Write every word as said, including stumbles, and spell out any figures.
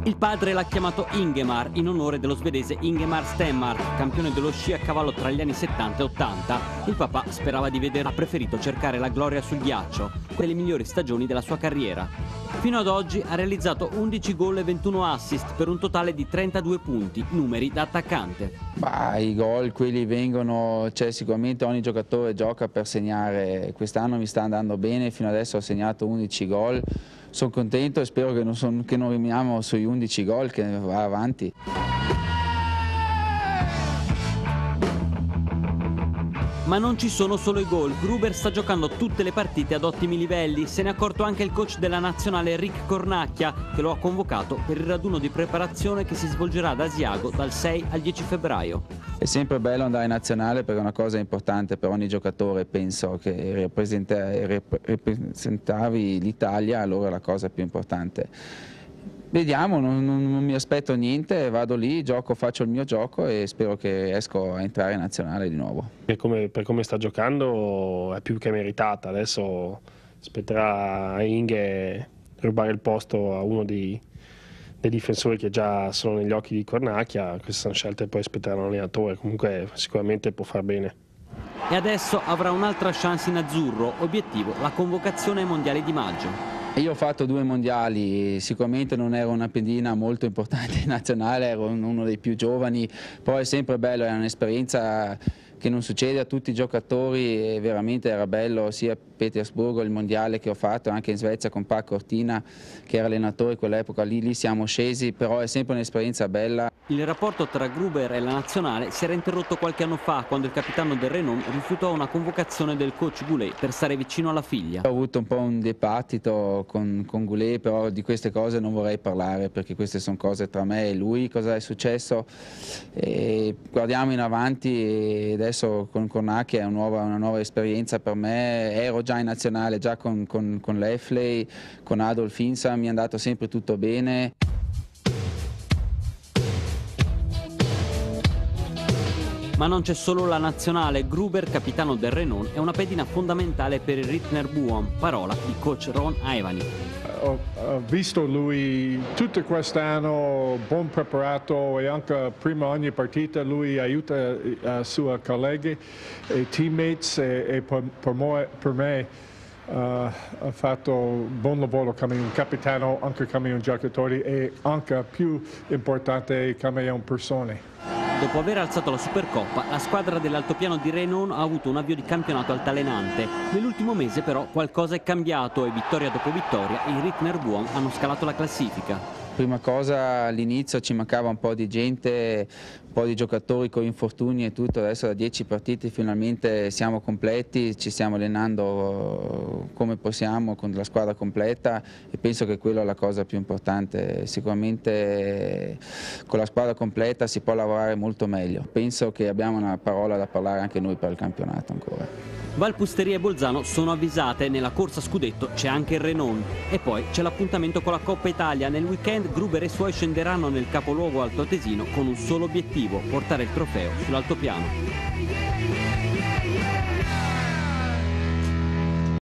Il padre l'ha chiamato Ingemar in onore dello svedese Ingemar Stenmark, campione dello sci a cavallo tra gli anni settanta e ottanta. Il papà sperava di vedere, ha preferito cercare la gloria sul ghiaccio, quelle migliori stagioni della sua carriera. Fino ad oggi ha realizzato undici gol e ventuno assist per un totale di trentadue punti, numeri da attaccante. Bah, i gol quelli vengono, cioè sicuramente ogni giocatore gioca per segnare. Quest'anno mi sta andando bene, fino adesso ho segnato undici gol. Sono contento e spero che non, son, che non rimaniamo sui undici gol, che va avanti. Ma non ci sono solo i gol, Gruber sta giocando tutte le partite ad ottimi livelli, se ne è accorto anche il coach della nazionale Rick Cornacchia, che lo ha convocato per il raduno di preparazione che si svolgerà ad Asiago dal sei al dieci febbraio. È sempre bello andare in nazionale perché è una cosa importante per ogni giocatore, penso che rappresenta, rappresentavi l'Italia, allora è la cosa più importante. Vediamo, non, non, non mi aspetto niente, vado lì, gioco, faccio il mio gioco e spero che esco a entrare in nazionale di nuovo. Per come, per come sta giocando è più che meritata, adesso spetterà a Inge rubare il posto a uno dei, dei difensori che già sono negli occhi di Cornacchia. Queste sono scelte che poi spetteranno all'allenatore, comunque sicuramente può far bene. E adesso avrà un'altra chance in azzurro, obiettivo la convocazione ai mondiali di maggio. Io ho fatto due mondiali, sicuramente non ero una pedina molto importante in nazionale, ero uno dei più giovani, però è sempre bello, è un'esperienza che non succede a tutti i giocatori e veramente era bello sia a Pietroburgo il mondiale che ho fatto, anche in Svezia con Paco Cortina che era allenatore in quell'epoca, lì, lì siamo scesi, però è sempre un'esperienza bella. Il rapporto tra Gruber e la nazionale si era interrotto qualche anno fa quando il capitano del Renault rifiutò una convocazione del coach Goulet per stare vicino alla figlia. Ho avuto un po' un dibattito con, con Goulet, però di queste cose non vorrei parlare perché queste sono cose tra me e lui, cosa è successo. E guardiamo in avanti e adesso con Cornacchia è una nuova, una nuova esperienza per me, ero già in nazionale, già con, con, con Lefley, con Adolf Insa, mi è andato sempre tutto bene. Ma non c'è solo la nazionale, Gruber, capitano del Renault, è una pedina fondamentale per il Ritner Buon, parola di coach Ron Ivany. Ho, ho visto lui tutto quest'anno ben preparato e anche prima ogni partita lui aiuta i uh, suoi colleghi e teammates e, e per, per, me, per me uh, ha fatto un buon lavoro come un capitano, anche come un giocatore e anche più importante come un persona. Dopo aver alzato la Supercoppa, la squadra dell'altopiano di Renault ha avuto un avvio di campionato altalenante. Nell'ultimo mese però qualcosa è cambiato e vittoria dopo vittoria i Ritner Buon hanno scalato la classifica. Prima cosa all'inizio ci mancava un po' di gente, un po' di giocatori con infortuni e tutto, adesso da dieci partite finalmente siamo completi, ci stiamo allenando come possiamo con la squadra completa e penso che quella è la cosa più importante, sicuramente con la squadra completa si può lavorare molto meglio, penso che abbiamo una parola da parlare anche noi per il campionato ancora. Valpusteria e Bolzano sono avvisate, nella corsa scudetto c'è anche il Renault e poi c'è l'appuntamento con la Coppa Italia. Nel weekend Gruber e i suoi scenderanno nel capoluogo altoatesino con un solo obiettivo, portare il trofeo sull'altopiano.